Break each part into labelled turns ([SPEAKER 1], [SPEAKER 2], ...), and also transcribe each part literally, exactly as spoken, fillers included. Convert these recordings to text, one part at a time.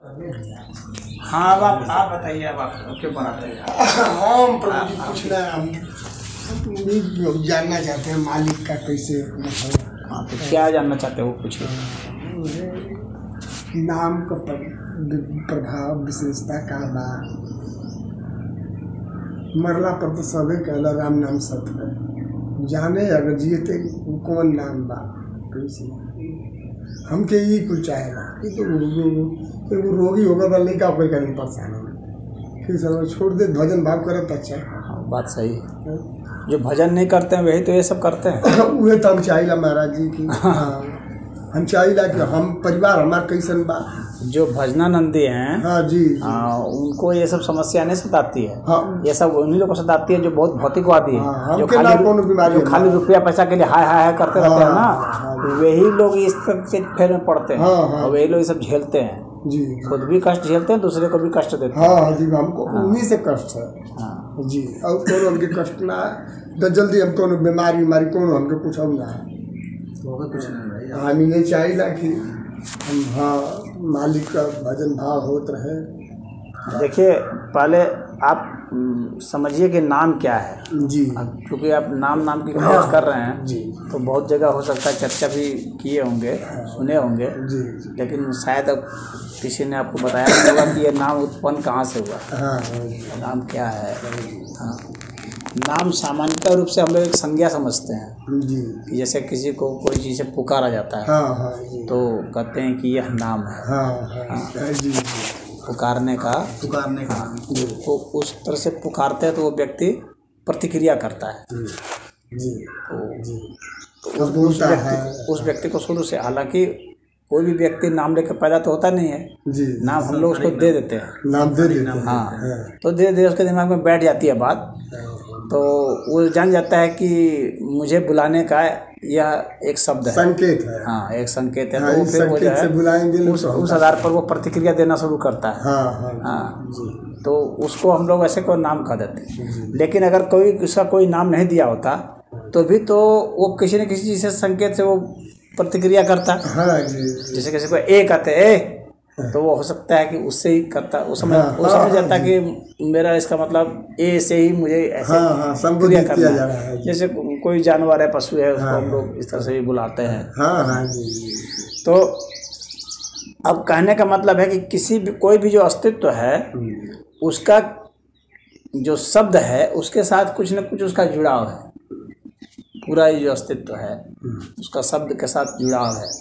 [SPEAKER 1] हाँ अब आप आप बताइए, अब आप क्यों बनाते हैं?
[SPEAKER 2] हम प्रभु जी कुछ ना, हम भी जानना चाहते हैं मालिक का कैसे मतलब।
[SPEAKER 1] हाँ तो क्या जानना चाहते हो वो पूछिए।
[SPEAKER 2] नाम का प्रभाव विशेषता का बा, मरला पर तो सबे कहला राम नाम सत है, जाने अगर जियते कौन नाम बा कैसे। हमके ये कुछ चाहेगा कि तो वो रोगी होगा तो नहीं का कोई करें परेशान होगा, फिर सब छोड़ दे भजन भाव करे तो अच्छा।
[SPEAKER 1] हाँ बात सही है, जो भजन नहीं करते हैं वही तो ये सब करते हैं।
[SPEAKER 2] वही तो हम चाहिए महाराज जी की। हाँ हम चाहिए कि हम परिवार हमारा कैसन बा।
[SPEAKER 1] जो भजनानंदी हैं
[SPEAKER 2] हाँ जी,
[SPEAKER 1] हाँ उनको ये सब समस्या नहीं सताती है।
[SPEAKER 2] हाँ
[SPEAKER 1] ये सब उन्हीं लोगों को सताती है जो बहुत भौतिकवादी है।
[SPEAKER 2] हाँ,
[SPEAKER 1] जो
[SPEAKER 2] खाली
[SPEAKER 1] जो खाली रुपया पैसा के लिए हाय हाय हाय करते रहते हैं ना,
[SPEAKER 2] हाँ,
[SPEAKER 1] वही लोग इस तरह से फेर में पड़ते हैं।
[SPEAKER 2] हाँ, हाँ,
[SPEAKER 1] और वही लोग ये सब झेलते हैं
[SPEAKER 2] जी,
[SPEAKER 1] खुद भी कष्ट झेलते हैं, दूसरे को भी कष्ट देते हैं।
[SPEAKER 2] हाँ जी, हमको उन्हीं से कष्ट है।
[SPEAKER 1] हाँ
[SPEAKER 2] जी, और कौन हमके कष्ट ना है तो जल्दी हम कौन बीमारी बीमारी कौन हमके कुछ हो ना है, कुछ नहीं। हम ये चाहिए कि हम हाँ मालिक का भजन भाव होत रहे।
[SPEAKER 1] देखिए पहले आप समझिए कि नाम क्या है
[SPEAKER 2] जी,
[SPEAKER 1] क्योंकि आप नाम नाम की खोज कर रहे हैं
[SPEAKER 2] जी,
[SPEAKER 1] तो बहुत जगह हो सकता है चर्चा भी किए होंगे, सुने होंगे,
[SPEAKER 2] जी,
[SPEAKER 1] लेकिन शायद अब किसी ने आपको बताया नहीं होगा कि ये नाम उत्पन्न कहाँ से हुआ।
[SPEAKER 2] हाँ,
[SPEAKER 1] नाम क्या है। हाँ नाम सामान्यतः रूप से हम लोग एक संज्ञा समझते हैं
[SPEAKER 2] जी,
[SPEAKER 1] कि जैसे किसी को कोई चीज़ से पुकारा जाता है
[SPEAKER 2] हाँ, हाँ, जी,
[SPEAKER 1] तो कहते हैं कि यह नाम है।
[SPEAKER 2] हाँ, हाँ, जी,
[SPEAKER 1] पुकारने का
[SPEAKER 2] पुकारने का
[SPEAKER 1] तो उस तरह से पुकारते हैं तो वो व्यक्ति प्रतिक्रिया करता है।
[SPEAKER 2] जी,
[SPEAKER 1] तो,
[SPEAKER 2] जी,
[SPEAKER 1] तो उस, उस व्यक्ति उस व्यक्ति को शुरू से, हालांकि कोई भी व्यक्ति नाम लेकर पैदा तो होता नहीं है
[SPEAKER 2] जी,
[SPEAKER 1] नाम हम लोग उसको दे देते हैं,
[SPEAKER 2] नाम दे देते हैं।
[SPEAKER 1] हाँ तो धीरे धीरे उसके दिमाग में बैठ जाती है बात, तो वो जान जाता है कि मुझे बुलाने का यह एक शब्द है,
[SPEAKER 2] संकेत है।
[SPEAKER 1] हाँ एक संकेत है।
[SPEAKER 2] हाँ,
[SPEAKER 1] तो वो फिर वो जो है
[SPEAKER 2] बुलाएंगे
[SPEAKER 1] उस, उस आधार पर वो प्रतिक्रिया देना शुरू करता है।
[SPEAKER 2] हाँ, हाँ,
[SPEAKER 1] हाँ
[SPEAKER 2] जी,
[SPEAKER 1] तो उसको हम लोग ऐसे कोई नाम कह देते हैं। लेकिन अगर कोई उसका कोई नाम नहीं दिया होता तो भी तो वो किसी न किसी चीज़ से संकेत से वो प्रतिक्रिया करता।
[SPEAKER 2] हाँ जी,
[SPEAKER 1] जैसे किसी को ए कहते ए तो वो हो सकता है कि उससे ही करता, वो समझ
[SPEAKER 2] हाँ,
[SPEAKER 1] वो समझ जाता
[SPEAKER 2] हाँ,
[SPEAKER 1] कि मेरा इसका मतलब ए से ही मुझे ऐसे
[SPEAKER 2] हाँ, हाँ, संबोधित किया जा रहा है।
[SPEAKER 1] जैसे कोई जानवर है, पशु है, उसको हम लोग इस तरह से भी बुलाते हैं।
[SPEAKER 2] हाँ, हाँ जी,
[SPEAKER 1] तो अब कहने का मतलब है कि किसी भी कोई भी जो अस्तित्व है उसका जो शब्द है उसके साथ कुछ न कुछ उसका जुड़ाव है। पूरा ये जो अस्तित्व है उसका शब्द के साथ जुड़ाव है।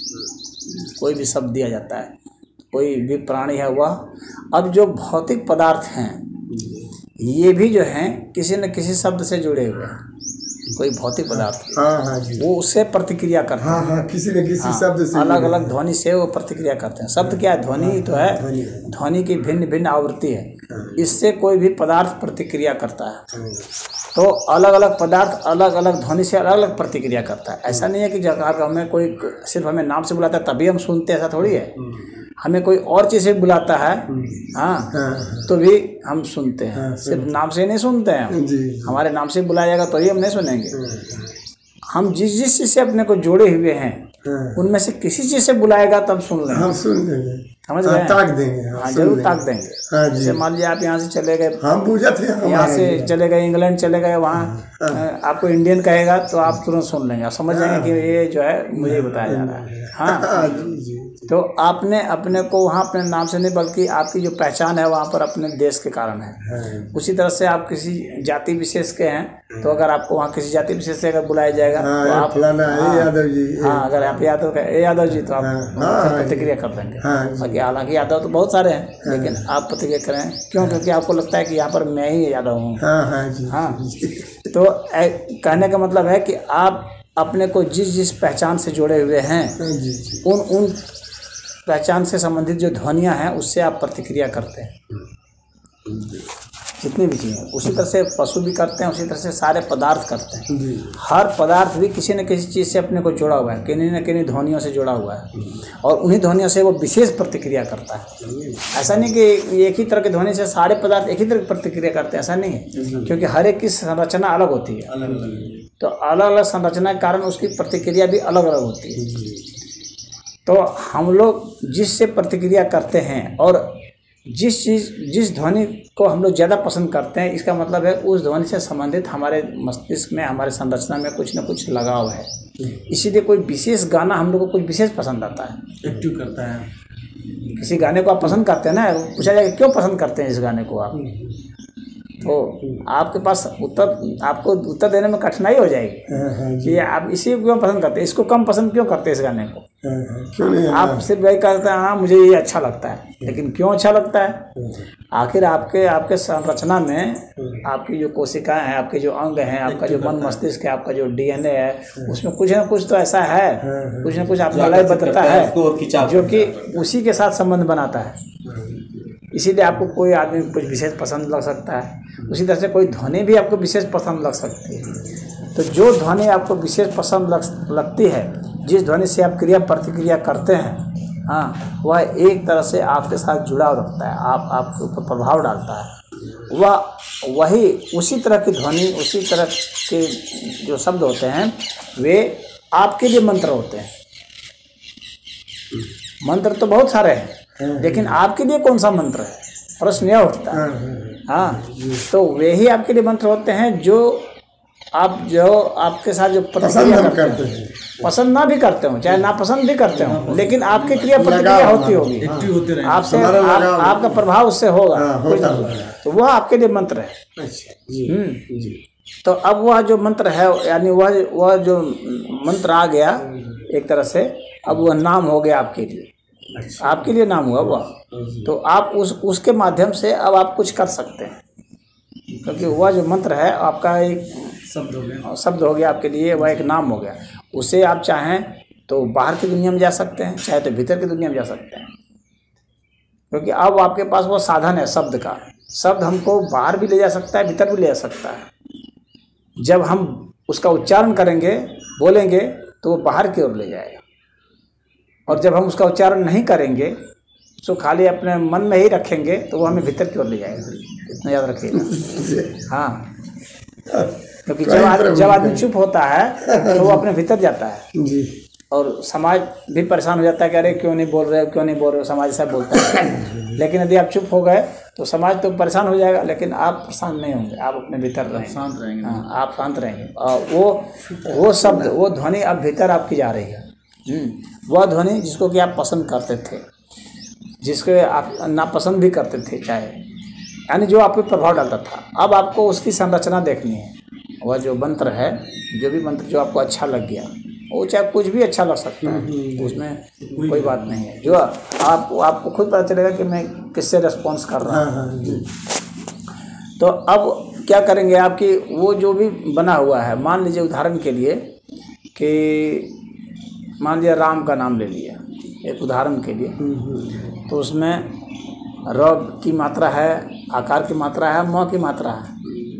[SPEAKER 1] कोई भी शब्द दिया जाता है, कोई भी प्राणी है वह। अब जो भौतिक पदार्थ हैं ये भी जो हैं किसी न किसी शब्द से जुड़े हुए हैं। कोई भौतिक पदार्थ
[SPEAKER 2] हाँ, हाँ जी,
[SPEAKER 1] वो उससे प्रतिक्रिया करते हैं।
[SPEAKER 2] हाँ, हाँ, किसी न किसी
[SPEAKER 1] हाँ,
[SPEAKER 2] शब्द से
[SPEAKER 1] अलग अलग ध्वनि से वो प्रतिक्रिया करते हैं। शब्द क्या है? ध्वनि ही तो है।
[SPEAKER 2] ध्वनि है।
[SPEAKER 1] ध्वनि की भिन्न भिन्न आवृत्ति है, इससे कोई भी पदार्थ प्रतिक्रिया करता है। तो अलग अलग पदार्थ अलग अलग ध्वनि से अलग अलग प्रतिक्रिया करता है। ऐसा नहीं है कि जगह हमें कोई सिर्फ हमें नाम से बुलाता है तभी हम सुनते हैं, ऐसा थोड़ी है। हमें कोई और चीज़ से बुलाता है हाँ तो भी हम सुनते हैं, सिर्फ नाम से नहीं सुनते हैं।
[SPEAKER 2] जी,
[SPEAKER 1] हमारे नाम से बुलाया जाएगा तो ही हम नहीं सुनेंगे। हम जिस जिस चीज़ से अपने को जोड़े हुए हैं उनमें से किसी चीज़ से बुलाएगा तब सुन लेंगे,
[SPEAKER 2] हम सुन लेंगे,
[SPEAKER 1] समझ गए?
[SPEAKER 2] ताक देंगे,
[SPEAKER 1] हाँ जरूर ताक देंगे।
[SPEAKER 2] हाँ जी,
[SPEAKER 1] जैसे मान लीजिए आप यहाँ से चले गए,
[SPEAKER 2] हम पूछा थे
[SPEAKER 1] यहाँ से चले गए इंग्लैंड चले गए, वहाँ आपको इंडियन कहेगा तो आप तुरंत सुन लेंगे, आप समझ जाएंगे कि ये जो है मुझे बताया जा रहा है। हाँ तो आपने अपने को वहाँ अपने नाम से नहीं बल्कि आपकी जो पहचान है वहाँ पर अपने देश के कारण है। उसी तरह से आप किसी जाति विशेष के हैं तो अगर आपको वहाँ किसी जाति विशेष से अगर बुलाया जाएगा तो आप
[SPEAKER 2] यादव जी,
[SPEAKER 1] हाँ अगर आप यादव का ए यादव जी तो आप प्रतिक्रिया कर देंगे। बाकी हालांकि यादव तो बहुत सारे हैं लेकिन आप प्रतिक्रिया करें क्यों? क्योंकि आपको लगता है कि यहाँ पर मैं ही यादव हूँ। हाँ तो कहने का मतलब है कि आप अपने को जिस जिस पहचान से जुड़े हुए हैं उन उन पहचान से संबंधित जो ध्वनियाँ हैं उससे आप प्रतिक्रिया करते हैं, जितनी भी चीज़ें। उसी तरह से पशु भी करते हैं, उसी तरह से सारे पदार्थ करते हैं। हर पदार्थ भी किसी न किसी चीज़ से अपने को जुड़ा हुआ है, किन्हीं न किन्हीं ध्वनियों से जुड़ा हुआ है और उन्हीं ध्वनियों से वो विशेष प्रतिक्रिया करता है। ऐसा नहीं कि एक ही तरह की ध्वनि से सारे पदार्थ एक ही तरह की प्रतिक्रिया करते हैं, ऐसा नहीं है, क्योंकि हर एक की संरचना अलग होती है। तो अलग अलग संरचना के कारण उसकी प्रतिक्रिया भी अलग अलग होती है। तो हम लोग जिससे प्रतिक्रिया करते हैं और जिस चीज़ जिस ध्वनि को हम लोग ज़्यादा पसंद करते हैं, इसका मतलब है उस ध्वनि से संबंधित हमारे मस्तिष्क में, हमारे संरचना में कुछ न कुछ लगाव है। इसीलिए कोई विशेष गाना हम लोग को कुछ विशेष पसंद आता है,
[SPEAKER 3] एक्टिव करता है।
[SPEAKER 1] किसी गाने को आप पसंद करते हैं ना, पूछा जाए क्यों पसंद करते हैं इस गाने को आप, तो आपके पास उत्तर आपको उत्तर देने में कठिनाई हो जाएगी कि आप इसी को क्यों पसंद करते हैं, इसको कम पसंद क्यों करते हैं इस गाने को।
[SPEAKER 2] क्यों नहीं,
[SPEAKER 1] आप सिर्फ वही कहते हैं हाँ मुझे ये अच्छा लगता है, लेकिन क्यों अच्छा लगता है? आखिर आपके आपके संरचना में आपकी जो कोशिकाएं हैं, आपके जो अंग हैं, आपका जो मन मस्तिष्क है, आपका जो डीएनए है, उसमें कुछ ना कुछ तो ऐसा है, कुछ ना कुछ आपका लय बताता है जो कि उसी के साथ संबंध बनाता है। इसीलिए आपको कोई आदमी कुछ विशेष पसंद लग सकता है, उसी तरह से कोई ध्वनि भी आपको विशेष पसंद लग सकती है। तो जो ध्वनि आपको विशेष पसंद लग लगती है, जिस ध्वनि से आप क्रिया प्रतिक्रिया करते हैं, हाँ, वह एक तरह से आपके साथ जुड़ाव रखता है, आप आपके ऊपर प्रभाव डालता है। वह वही उसी तरह की ध्वनि, उसी तरह के जो शब्द होते हैं, वे आपके लिए मंत्र होते हैं। मंत्र तो बहुत सारे हैं, लेकिन आपके लिए कौन सा मंत्र है, प्रश्न यह उठता है। हाँ, तो वे ही आपके लिए मंत्र होते हैं जो आप जो आपके साथ जो प्रतिक्रिया करते हैं, पसंद ना भी करते हो, चाहे नापसंद भी करते हो, लेकिन आपकी क्रिया प्रतिक्रिया होती होगी, आपसे आप, आपका प्रभाव उससे होगा कुछ ना कुछ, तो वह आपके लिए मंत्र है। हम्म तो अब वह जो मंत्र है, यानी वह वह जो मंत्र आ गया एक तरह से, अब वह नाम हो गया आपके लिए, आपके लिए नाम हुआ वह। तो आप उस उसके माध्यम से अब आप कुछ कर सकते हैं, क्योंकि वह जो मंत्र है आपका एक शब्द हो गया, शब्द हो गया आपके लिए, वह एक नाम हो गया। उसे आप चाहें तो बाहर की दुनिया में जा सकते हैं, चाहे तो भीतर की दुनिया में जा सकते हैं, क्योंकि अब आपके पास वो साधन है शब्द का। शब्द हमको बाहर भी ले जा सकता है, भीतर भी ले जा सकता है। जब हम उसका उच्चारण करेंगे, बोलेंगे, तो वो बाहर की ओर ले जाएगा, और जब हम उसका उच्चारण नहीं करेंगे, उसको खाली अपने मन में ही रखेंगे, तो वो हमें भीतर की ओर ले जाएगा। इतना याद रखिएगा। हाँ, क्योंकि जब आदमी जब आदमी चुप होता है तो वो अपने भीतर जाता है जी। और समाज भी परेशान हो जाता है कि अरे क्यों नहीं बोल रहे हो, क्यों नहीं बोल रहे हो, समाज ऐसा बोलता है। लेकिन यदि आप चुप हो गए तो समाज तो परेशान हो जाएगा, लेकिन आप परेशान नहीं होंगे, आप अपने भीतर रहेंगे, शांत रहेंगे। हाँ, आप शांत रहेंगे, और वो वो शब्द, वो ध्वनि अब भीतर आपकी जा रही है। वह ध्वनि जिसको कि आप पसंद करते थे, जिसको आप नापसंद भी करते थे, चाहे यानी जो आप पे प्रभाव डालता था, अब आपको उसकी संरचना देखनी है। वह जो मंत्र है, जो भी मंत्र जो आपको अच्छा लग गया, वो चाहे कुछ भी अच्छा लग सकता है, उसमें कोई बात नहीं है। जो आप आपको खुद पता चलेगा कि मैं किससे रिस्पॉन्स कर रहा हूँ। तो अब क्या करेंगे, आपकी वो जो भी बना हुआ है, मान लीजिए उदाहरण के लिए कि मान लिया राम का नाम ले लिया एक उदाहरण के लिए, तो उसमें र की मात्रा है, आकार की मात्रा है, म की मात्रा है।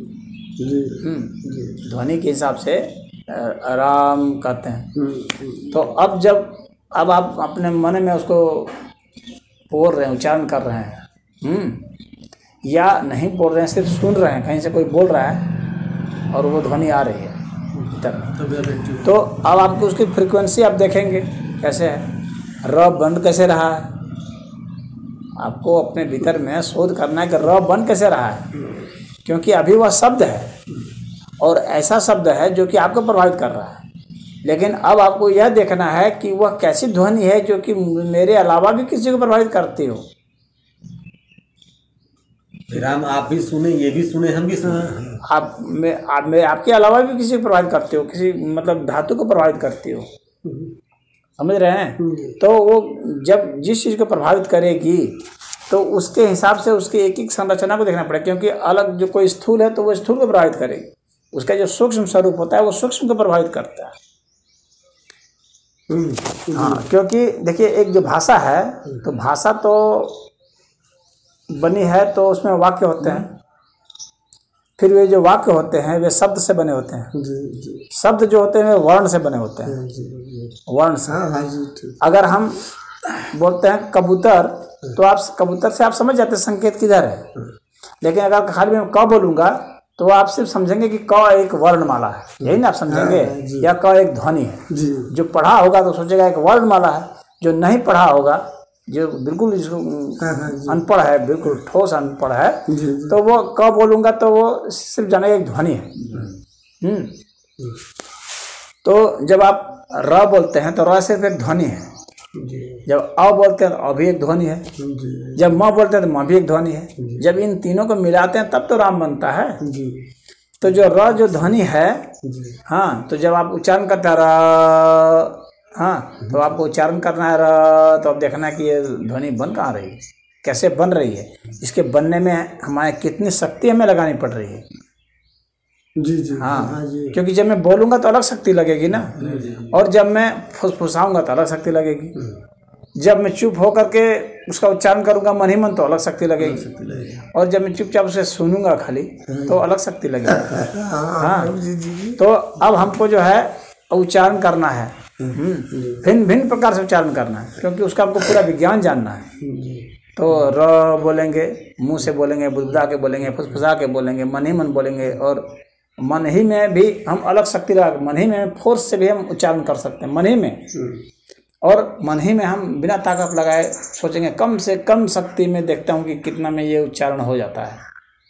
[SPEAKER 1] ध्वनि के हिसाब से राम कहते हैं। तो अब जब अब आप अपने मन में उसको बोल रहे हैं, उच्चारण कर रहे हैं, या नहीं बोल रहे हैं, सिर्फ सुन रहे हैं, कहीं से कोई बोल रहा है और वो ध्वनि आ रही है भीतर, तो अब आपको उसकी फ्रीक्वेंसी आप देखेंगे कैसे है, र बंद कैसे रहा है। आपको अपने भीतर में शोध करना है कि र बंद कैसे रहा है, क्योंकि अभी वह शब्द है और ऐसा शब्द है जो कि आपको प्रभावित कर रहा है। लेकिन अब आपको यह देखना है कि वह कैसी ध्वनि है जो कि मेरे अलावा भी किसी को प्रभावित करती हो।
[SPEAKER 3] राम आप भी सुने, ये भी सुने, हम भी सुने,
[SPEAKER 1] आप में आप में आपके अलावा भी किसी को प्रभावित करते हो, किसी मतलब धातु को प्रभावित करती हो, समझ रहे हैं। तो वो जब जिस चीज़ को प्रभावित करेगी तो उसके हिसाब से उसकी एक एक संरचना को देखना पड़ेगा, क्योंकि अलग जो कोई स्थूल है तो वो स्थूल को प्रभावित करेगी, उसका जो सूक्ष्म स्वरूप होता है वो सूक्ष्म को प्रभावित करता है। हाँ, क्योंकि देखिए एक जो भाषा है, तो भाषा तो बनी है तो उसमें वाक्य होते हैं, फिर वे जो वाक्य होते हैं वे शब्द से बने होते हैं। शब्द जो होते हैं वर्ण से बने होते हैं, वर्ण से। अगर हम बोलते हैं कबूतर, तो आप कबूतर से आप समझ जाते हैं संकेत किधर है, लेकिन अगर खाली मैं क बोलूँगा तो आप सिर्फ समझेंगे कि क एक वर्णमाला है, यही ना आप समझेंगे, या क एक ध्वनि है। जो पढ़ा होगा तो सोचेगा एक वर्णमाला है, जो नहीं पढ़ा होगा, जो बिल्कुल इसको अनपढ़ है, बिल्कुल ठोस अनपढ़ है, तो वो कब बोलूँगा तो वो सिर्फ जाने एक ध्वनि है। हम्म तो जब आप र बोलते हैं तो र सिर्फ एक ध्वनि है, जब अ बोलते हैं तो अ भी एक ध्वनि है, जब म बोलते हैं तो म भी एक ध्वनि है, जब इन तीनों को मिलाते हैं तब तो राम बनता है। तो जो र जो ध्वनि है, हाँ, तो जब आप उच्चारण करते हैं र, हाँ, तो आपको उच्चारण करना है र, तो अब देखना है कि ये ध्वनि बन कहाँ रही है, कैसे बन रही है, इसके बनने में हमारे कितनी शक्ति हमें लगानी पड़ रही है।
[SPEAKER 2] जी जी
[SPEAKER 1] हाँ, हाँ जी। क्योंकि जब मैं बोलूँगा तो अलग शक्ति लगेगी ना, और जब मैं फुसफुसाऊंगा तो अलग शक्ति लगेगी, जब मैं चुप होकर के उसका उच्चारण करूँगा मन ही मन तो अलग शक्ति लगेगी, और जब मैं चुपचाप उसे सुनूंगा खाली तो अलग शक्ति लगेगी। हाँ, तो अब हमको जो है उच्चारण करना है, भिन्न भिन्न प्रकार से उच्चारण करना है, क्योंकि उसका हमको पूरा विज्ञान जानना है। तो र बोलेंगे, मुंह से बोलेंगे, बुदबुदा के बोलेंगे, फुसफुसा के बोलेंगे, मन ही मन बोलेंगे, और मन ही में भी हम अलग शक्ति लगा, मन ही में फोर्स से भी हम उच्चारण कर सकते हैं, मन ही में, और मन ही में हम बिना ताकत लगाए सोचेंगे, कम से कम शक्ति में देखता हूँ कि कितना में ये उच्चारण हो जाता है,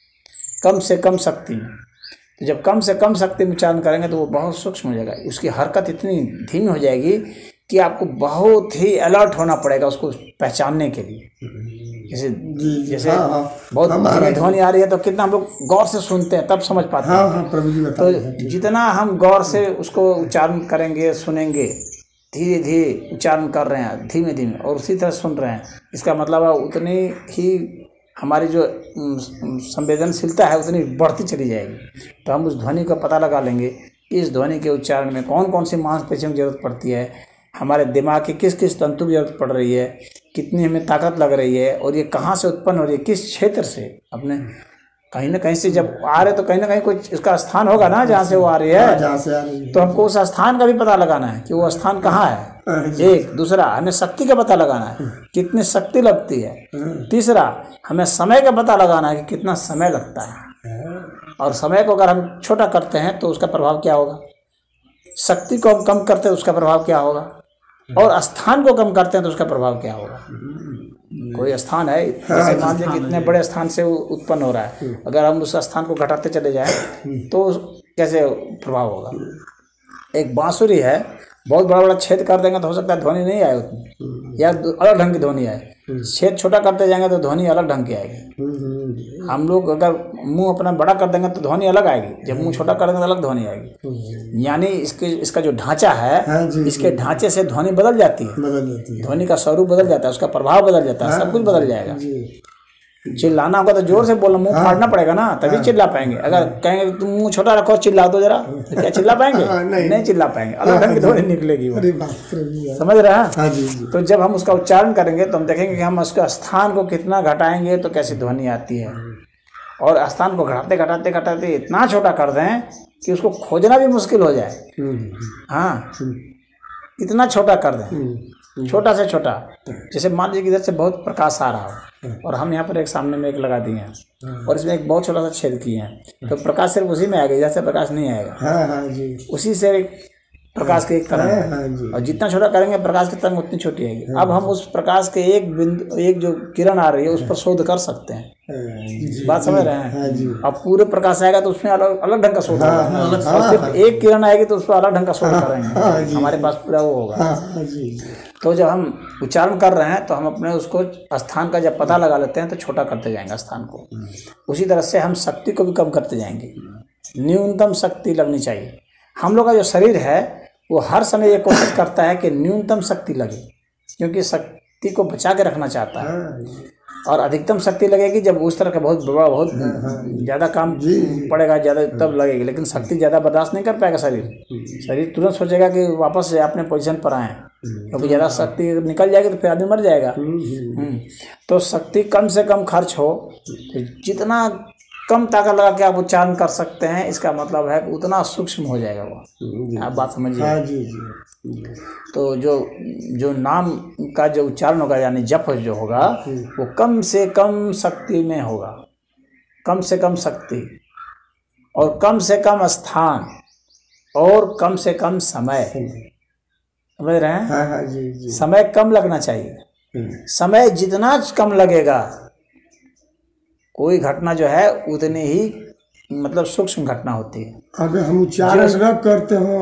[SPEAKER 1] कम से कम शक्ति में। तो जब कम से कम शक्ति में उच्चारण करेंगे तो वो बहुत सूक्ष्म हो जाएगा, उसकी हरकत इतनी धीमी हो जाएगी कि आपको बहुत ही अलर्ट होना पड़ेगा उसको पहचानने के लिए। जैसे जैसे हाँ, हाँ, बहुत धीमी ध्वनि आ रही है तो कितना हम लोग गौर से सुनते हैं तब समझ पाते हैं।
[SPEAKER 2] हाँ, हाँ, प्रभु जी
[SPEAKER 1] तो जितना हम गौर से उसको उच्चारण करेंगे, सुनेंगे, धीरे धीरे उच्चारण कर रहे हैं, धीमे धीमे, और उसी तरह सुन रहे हैं, इसका मतलब है उतनी ही हमारी जो संवेदनशीलता है उतनी बढ़ती चली जाएगी। तो हम उस ध्वनि का पता लगा लेंगे कि इस ध्वनि के उच्चारण में कौन कौन सी मांसपेशियों की जरूरत पड़ती है, हमारे दिमाग की किस किस तंतु की जरूरत पड़ रही है, कितनी हमें ताकत लग रही है, और ये कहाँ से उत्पन्न हो रही है, किस क्षेत्र से। अपने कहीं ना कहीं से जब आ रहे तो कहीं ना कहीं कोई इसका स्थान होगा ना जहाँ से वो आ रही है,
[SPEAKER 2] जहाँ से आ रही है,
[SPEAKER 1] तो हमको उस स्थान का भी पता लगाना है कि वो स्थान कहाँ है। एक दूसरा हमें शक्ति का पता लगाना है, कितनी शक्ति लगती है। तीसरा हमें समय का पता लगाना है कि कितना समय लगता है, और समय को अगर हम छोटा करते हैं तो उसका प्रभाव क्या होगा, शक्ति को हम कम करते हैं तो उसका प्रभाव क्या होगा, और स्थान को कम करते हैं तो उसका प्रभाव क्या होगा। कोई स्थान है, जैसे मान लीजिए कितने बड़े स्थान से उत्पन्न हो रहा है, अगर हम उस स्थान को घटाते चले जाएं तो कैसे प्रभाव होगा। एक बांसुरी है, बहुत बड़ा बड़ा छेद कर देंगे तो हो सकता है ध्वनि नहीं आए उतनी, या अलग ढंग की ध्वनि आए। छेद छोटा करते जाएंगे तो ध्वनि अलग ढंग की आएगी। हम लोग अगर मुंह अपना बड़ा कर देंगे तो ध्वनि अलग आएगी, जब मुंह छोटा कर देंगे तो अलग ध्वनि आएगी। यानी इसके इसका जो ढांचा है, इसके ढांचे से ध्वनि बदल जाती है, बदल जाती है, ध्वनि का स्वरूप बदल जाता है, उसका प्रभाव बदल जाता है, सब कुछ बदल जाएगा। चिल्लाना होगा तो जोर से बोलना, मुंह फाड़ना पड़ेगा ना, तभी चिल्ला पाएंगे। अगर कहेंगे तुम मुंह छोटा रखो चिल्ला दो जरा, तो क्या चिल्ला पाएंगे? नहीं, नहीं चिल्ला पाएंगे, अलग ढंग की ध्वनि निकलेगी वो, समझ रहे हैं। तो जब हम उसका उच्चारण करेंगे तो हम देखेंगे कि हम उसका स्थान को कितना घटाएंगे तो कैसी ध्वनि आती है, और स्थान को घटाते घटाते घटाते इतना छोटा कर दें कि उसको खोजना भी मुश्किल हो जाए। हाँ, इतना छोटा कर दें, छोटा से छोटा। जैसे मान लीजिए कि इधर से बहुत प्रकाश आ रहा हो और हम यहाँ पर एक सामने में एक लगा दिए हैं और इसमें एक बहुत छोटा सा छेद किए हैं, तो प्रकाश सिर्फ उसी में आएगा, इधर से प्रकाश नहीं आएगा।
[SPEAKER 2] हाँ, हाँ, जी।
[SPEAKER 1] उसी से एक प्रकाश की एक तरंग है, और जितना छोटा करेंगे प्रकाश की तरंग उतनी छोटी आएगी। अब हम उस प्रकाश के एक बिंदु, एक जो किरण आ रही है उस पर शोध कर सकते हैं। बात समझ रहे हैं? अब पूरे प्रकाश आएगा तो उसमें अलग अलग ढंग का शोध होगा, और सिर्फ एक किरण आएगी तो उस पर अलग ढंग का शोध करेंगे, हमारे पास पूरा वो होगा। तो जब हम उच्चारण कर रहे हैं तो हम अपने उसको स्थान का जब पता लगा लेते हैं तो छोटा करते जाएंगे स्थान को। उसी तरह से हम शक्ति को भी कम करते जाएंगे, न्यूनतम शक्ति लगनी चाहिए। हम लोग का जो शरीर है वो हर समय ये कोशिश करता है कि न्यूनतम शक्ति लगे, क्योंकि शक्ति को बचा के रखना चाहता है। और अधिकतम शक्ति लगेगी जब उस तरह का बहुत बड़ा बहुत ज़्यादा काम पड़ेगा, ज़्यादा तब लगेगी, लेकिन शक्ति ज़्यादा बर्दाश्त नहीं कर पाएगा शरीर। शरीर तुरंत सोचेगा कि वापस से अपने पोजीशन पर आए, क्योंकि ज़्यादा शक्ति निकल जाएगी तो फिर आदमी मर जाएगा। तो शक्ति कम से कम खर्च हो, तो जितना कम ताकत लगा के आप उच्चारण कर सकते हैं, इसका मतलब है कि उतना सूक्ष्म हो जाएगा वो। आप बात समझिए। तो जो जो नाम का जो उच्चारण होगा यानी जप जो होगा वो कम से कम शक्ति में होगा, कम से कम शक्ति और कम से कम स्थान और कम से कम समय। समझ रहे हैं?
[SPEAKER 2] हाँ हाँ जी जी।
[SPEAKER 1] समय कम लगना चाहिए। समय जितना कम लगेगा कोई घटना जो है उतनी ही मतलब सूक्ष्म घटना होती है।
[SPEAKER 2] अगर हम उच्चारण न करते हो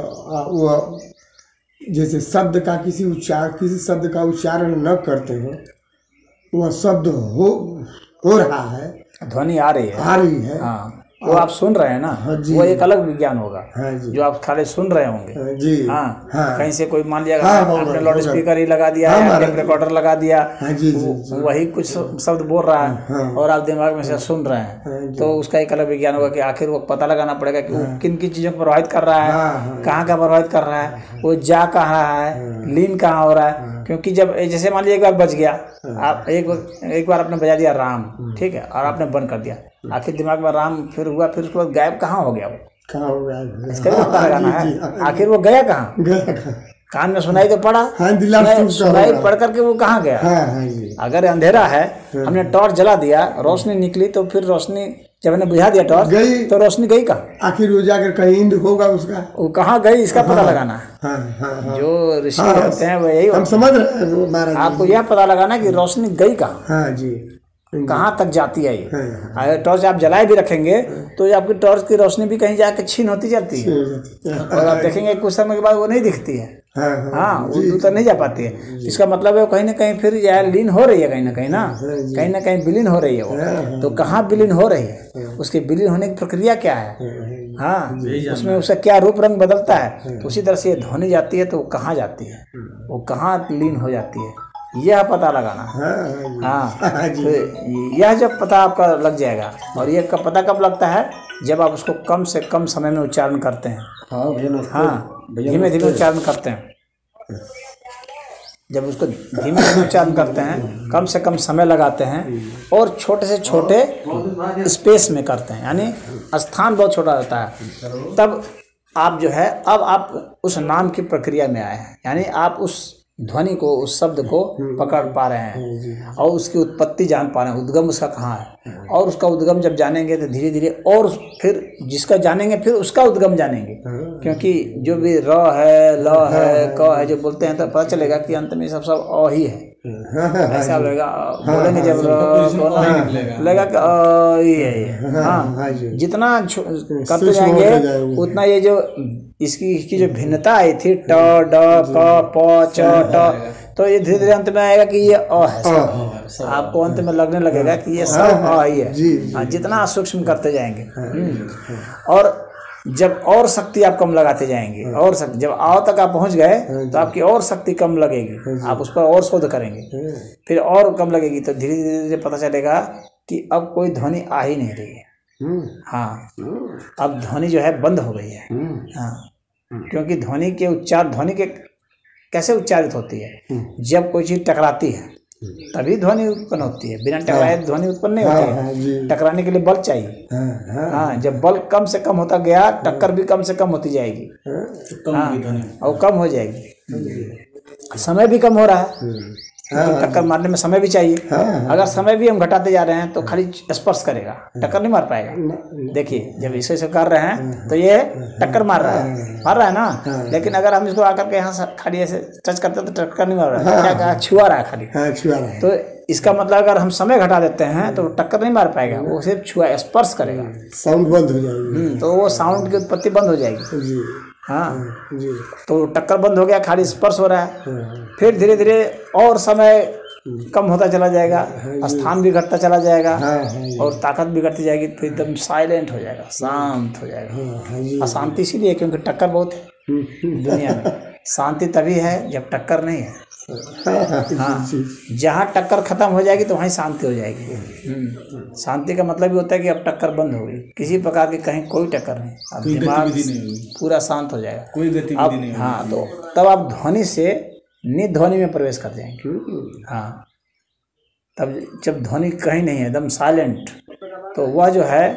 [SPEAKER 2] वो जैसे शब्द का किसी उच्चार किसी शब्द का उच्चारण न करते हो, वह शब्द हो हो रहा है,
[SPEAKER 1] ध्वनि आ रही है
[SPEAKER 2] आ रही है
[SPEAKER 1] हाँ, वो आप सुन रहे हैं ना। हाँ वो एक अलग विज्ञान होगा। हाँ जो आप खाली सुन रहे होंगे। हाँ जी हाँ, हाँ कहीं से कोई मान लिया हाँ, आपने लाउड स्पीकर ही लगा दिया हाँ, टेप रिकॉर्डर लगा दिया हाँ, जी, जी, जी, वही कुछ शब्द बोल रहा है हाँ, और आप दिमाग में से सुन रहे हैं हाँ, तो उसका एक अलग विज्ञान होगा कि आखिर वो पता लगाना पड़ेगा कि वो किन किन चीज़ों को प्रभावित कर रहा है, कहाँ का प्रभावित कर रहा है, वो जा कहाँ है, लीन कहाँ हो रहा है। क्योंकि जब जैसे मान लीजिए एक बार बज गया, आप एक एक बार आपने बजा दिया राम, ठीक है, और आपने बंद कर दिया, आखिर दिमाग में राम फिर हुआ, फिर उसके बाद गायब कहाँ हो गया वो,
[SPEAKER 2] कहाँ हो गया, इसका
[SPEAKER 1] भी पता लगाना है आखिर वो गया कहाँ। कान में सुनाई तो पड़ा, सुनाई पढ़ करके वो कहाँ गया। अगर अंधेरा है हमने टॉर्च जला दिया, रोशनी निकली, तो फिर रोशनी जब मैंने बुझा दिया टॉर्च तो रोशनी गई कहाँ,
[SPEAKER 2] आखिर वो जाकर कहीं इंद होगा उसका, वो
[SPEAKER 1] कहाँ गई इसका पता लगाना है। जो ऋषि होते हैं वो यही
[SPEAKER 2] हम समझ रहे हैं,
[SPEAKER 1] आपको यह पता लगाना कि रोशनी गई कहाँ,
[SPEAKER 2] हाँ जी
[SPEAKER 1] कहाँ तक जाती है ये। अगर टॉर्च आप जलाए भी रखेंगे तो आपकी टॉर्च की रोशनी भी कहीं जाके छीन होती जाती है और आप देखेंगे कुछ समय के बाद वो नहीं दिखती है। हाँ, हाँ वो दूर नहीं जा पाती है। इसका मतलब है कहीं ना कहीं फिर यार लीन हो रही है, कहीं ना कहीं ना कहीं ना कहीं विलीन हो रही है वो। तो कहाँ विलीन हो रही है, उसके विलीन होने की प्रक्रिया क्या है, हाँ उसमें उसका क्या रूप रंग बदलता है। तो उसी तरह से ध्वनि जाती है तो वो कहाँ जाती है, वो कहाँ लीन हो जाती है, यह पता लगाना। हाँ तो यह जब पता आपका लग जाएगा, और यह का पता कब लगता है, जब आप उसको कम से कम समय में उच्चारण करते हैं। हाँ धीमे धीमे उच्चारण करते हैं। जब उसको धीमे धीमे उच्चारण करते हैं, कम से कम समय लगाते हैं, और छोटे से छोटे स्पेस में करते हैं, यानी स्थान बहुत छोटा होता है, तब आप जो है अब आप उस नाम की प्रक्रिया में आए हैं। यानी आप उस ध्वनि को, उस शब्द को पकड़ पा रहे हैं और उसकी उत्पत्ति जान पा रहे हैं, उद्गम उसका कहाँ है। और उसका उद्गम जब जानेंगे तो धीरे धीरे, और फिर जिसका जानेंगे फिर उसका उद्गम जानेंगे, क्योंकि जो भी र है, ल है, क है जो बोलते हैं तो पता चलेगा कि अंत में सब सब अ ही है। ऐसा लगेगा बोलेंगे जब लगेगा कि अ ही है। हाँ जितना करते जाएंगे उतना ये जो इसकी इसकी जो भिन्नता आई थी, ट ड क प च ट, तो ये धीरे धीरे अंत में आएगा कि ये अ है। आपको अंत में लगने लगेगा कि ये सब अ ही है। हाँ जितना सूक्ष्म करते जाएंगे, और जब और शक्ति आप कम लगाते जाएंगे, और शक्ति जब आओ तक आप पहुंच गए तो आपकी और शक्ति कम लगेगी, आप उस पर और शोध करेंगे, फिर और कम लगेगी, तो धीरे धीरे धीरे पता चलेगा कि अब कोई ध्वनि आ ही नहीं रही है। हाँ अब ध्वनि जो है बंद हो गई है। हाँ क्योंकि ध्वनि के उच्चार, ध्वनि के कैसे उच्चारित होती है, जब कोई चीज टकराती है तभी ध्वनि उत्पन्न होती है, बिना टकराए ध्वनि उत्पन्न नहीं होती है। टकराने के लिए बल चाहिए। हाँ जब बल कम से कम होता गया, टक्कर भी कम से कम होती जाएगी। हाँ और कम हो जाएगी। समय भी कम हो रहा है, टक्कर मारने में समय भी चाहिए। अगर समय भी हम घटाते जा रहे हैं तो खाली स्पर्श करेगा, टक्कर नहीं मार पाएगा। देखिए जब इसे इसे कर रहे हैं तो ये टक्कर मार रहा है, मार रहा है ना, लेकिन अगर हम इसको आकर के यहाँ खाली ऐसे टच करते हैं तो टक्कर नहीं मार रहा है, क्या कहा, छुआ रहा है खाली, छुआ रहा है। तो इसका मतलब अगर हम समय घटा देते हैं तो टक्कर नहीं मार पाएगा, वो सिर्फ छुआ स्पर्श करेगा,
[SPEAKER 2] साउंड बंद हो जाएगी,
[SPEAKER 1] तो वो साउंड की उत्पत्ति बंद हो जाएगी। हाँ जी तो टक्कर बंद हो गया, खाली स्पर्श हो रहा है। फिर धीरे धीरे और समय कम होता चला जाएगा, स्थान भी घटता चला जाएगा, और ताकत भी घटती जाएगी, फिर एकदम साइलेंट हो जाएगा, शांत हो जाएगा। अशांति इसीलिए क्योंकि टक्कर बहुत है दुनिया में। शांति तभी है जब टक्कर नहीं है। हाँ जहाँ टक्कर खत्म हो जाएगी तो वहीं शांति हो जाएगी। शांति का मतलब भी होता है कि अब टक्कर बंद हो गई, किसी प्रकार की कहीं कोई टक्कर नहीं, अब दिमाग पूरा शांत हो जाएगा, कोई गतिविधि नहीं। हाँ तो तब आप ध्वनि से निध्वनि में प्रवेश कर जाएंगे। हाँ तब जब ध्वनि कहीं नहीं है, एकदम साइलेंट, तो वह जो है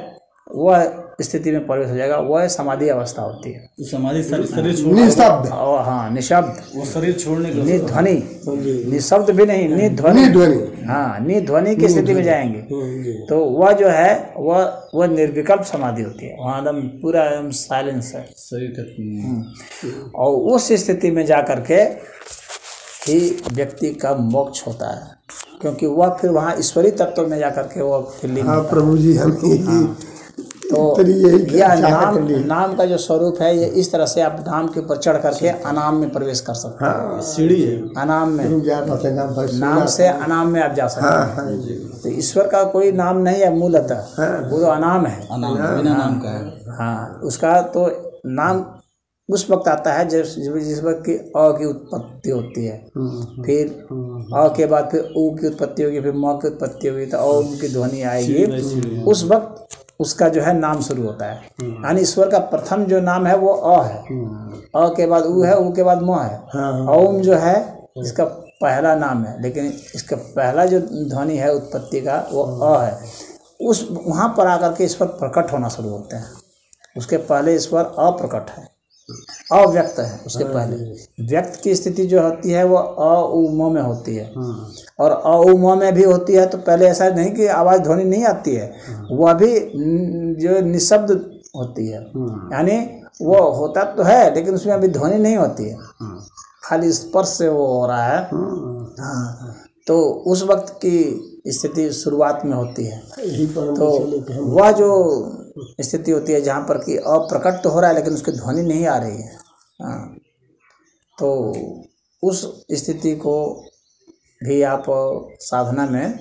[SPEAKER 1] वह स्थिति में प्रवेश हो जाएगा, वह समाधि अवस्था होती है।
[SPEAKER 3] तो समाधि शरीर छोड़ने,
[SPEAKER 2] निशब्द,
[SPEAKER 1] हाँ निशब्द,
[SPEAKER 3] वो शरीर छोड़ने के
[SPEAKER 1] निध्वनि, निशब्द भी नहीं, निध्वनि, हाँ निध्वनि की स्थिति में जाएंगे तो वह जो है वह वह निर्विकल्प समाधि होती है। वहाँ एकदम पूरा एकदम साइलेंस है
[SPEAKER 3] शरीर का,
[SPEAKER 1] और उस स्थिति में जा करके ही व्यक्ति का मोक्ष होता है, क्योंकि वह फिर वहाँ ईश्वरीय तत्व में जा करके वह फिर लीन
[SPEAKER 2] हाँ प्रभु जी हम
[SPEAKER 1] तो यह नाम नाम का जो स्वरूप है ये इस तरह से आप नाम के ऊपर चढ़ करके अनाम में प्रवेश कर सकते हैं।
[SPEAKER 3] सीढ़ी है
[SPEAKER 1] अनाम में, नाम से अनाम में आप जा सकते हैं। तो ईश्वर का कोई नाम नहीं है मूलतः, वो तो अनाम है,
[SPEAKER 3] अनाम बिना नाम का है।
[SPEAKER 1] हाँ उसका तो नाम उस वक्त आता है जिस जिस वक्त की अ की उत्पत्ति होती है, फिर अ के बाद फिर उ की उत्पत्ति होगी, फिर म की उत्पत्ति होगी, तो ओम की ध्वनि आएगी, उस वक्त उसका जो है नाम शुरू होता है। यानी ईश्वर का प्रथम जो नाम है वो अ है, अ के बाद उ है, उ के बाद म है। ओम जो है इसका पहला नाम है, लेकिन इसका पहला जो ध्वनि है उत्पत्ति का वो अ है। उस वहाँ पर आकर के ईश्वर प्रकट होना शुरू होते हैं। उसके पहले ईश्वर अप्रकट है, अव्यक्त है। उसके पहले व्यक्त की स्थिति जो होती है वो अ उ म में होती है, और अ उ म में भी होती है। तो पहले ऐसा नहीं कि आवाज़ ध्वनि नहीं आती है, वह भी जो निशब्द होती है, यानी वो होता तो है लेकिन उसमें अभी ध्वनि नहीं होती है, खाली स्पर्श से वो हो रहा है। हाँ तो उस वक्त की स्थिति शुरुआत में होती है। तो वह जो स्थिति होती है जहाँ पर कि अप्रकट तो हो रहा है लेकिन उसकी ध्वनि नहीं आ रही है, हाँ तो उस स्थिति को भी आप साधना में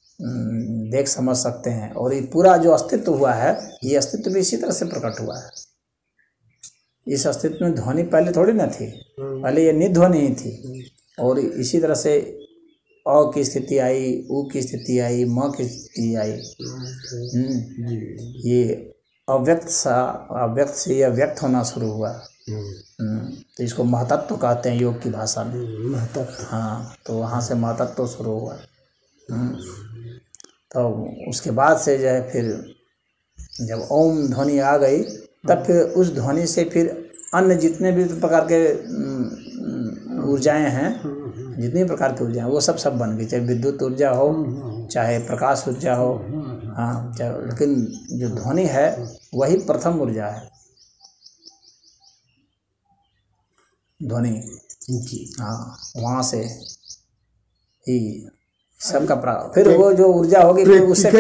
[SPEAKER 1] देख समझ सकते हैं। और ये पूरा जो अस्तित्व हुआ है, ये अस्तित्व भी इसी तरह से प्रकट हुआ है। इस अस्तित्व में ध्वनि पहले थोड़ी ना थी, पहले ये निध्वनि ही थी, और इसी तरह से अ की स्थिति आई, उ की स्थिति आई, म की स्थिति आई। ये अव्यक्त सा अव्यक्त से ये व्यक्त होना शुरू हुआ। तो इसको महतत्व कहते हैं योग की भाषा में, महतत्व। हाँ तो वहाँ से महतत्व शुरू हुआ। तो उसके बाद से जो है फिर जब ओम ध्वनि आ गई तब फिर उस ध्वनि से फिर अन्य जितने भी प्रकार के ऊर्जाएं हैं, जितनी प्रकार की ऊर्जा है वो सब सब बन गई, चाहे विद्युत ऊर्जा हो, चाहे प्रकाश ऊर्जा हो, हाँ चाहे, लेकिन जो ध्वनि है वही प्रथम ऊर्जा है, ध्वनि। हाँ वहाँ से ही सबका प्राप्त, फिर वो जो ऊर्जा होगी फिर उससे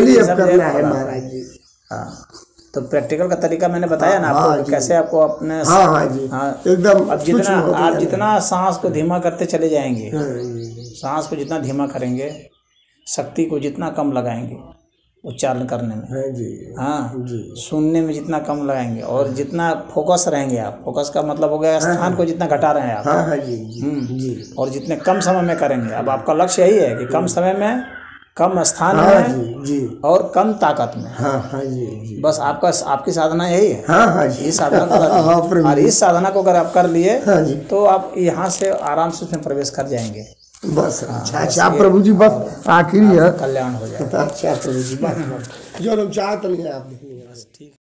[SPEAKER 1] हाँ तो प्रैक्टिकल का तरीका मैंने बताया ना आपको, हाँ कैसे आपको अपने
[SPEAKER 2] हाँ हाँ जी
[SPEAKER 1] हाँ
[SPEAKER 2] एकदम।
[SPEAKER 1] अब जितना आप जितना सांस को धीमा करते चले जाएंगे, सांस को जितना धीमा करेंगे, शक्ति को जितना कम लगाएंगे उच्चारण करने में,
[SPEAKER 2] हाँ जी
[SPEAKER 1] हाँ सुनने में जितना कम लगाएंगे, और जितना फोकस रहेंगे आप, फोकस का मतलब हो गया स्थान को जितना घटा रहे हैं आप,
[SPEAKER 2] हाँ हाँ जी जी,
[SPEAKER 1] और जितने कम समय में करेंगे। अब आपका लक्ष्य यही है कि कम समय में, कम स्थान
[SPEAKER 2] हाँ
[SPEAKER 1] में
[SPEAKER 2] जी, जी।
[SPEAKER 1] और कम ताकत में,
[SPEAKER 2] हाँ हाँ जी जी,
[SPEAKER 1] बस आपका आपकी साधना यही है।
[SPEAKER 2] हाँ हाँ जी,
[SPEAKER 1] इस साधना को और इस साधना को अगर आप कर लिए तो आप यहाँ से आराम से उसमें प्रवेश कर जाएंगे।
[SPEAKER 2] बस अच्छा अच्छा प्रभु जी, बस आखिरी है,
[SPEAKER 1] कल्याण हो जाएगा।
[SPEAKER 2] अच्छा प्रभु जी, बस जो हम चाहते हैं आप ठीक।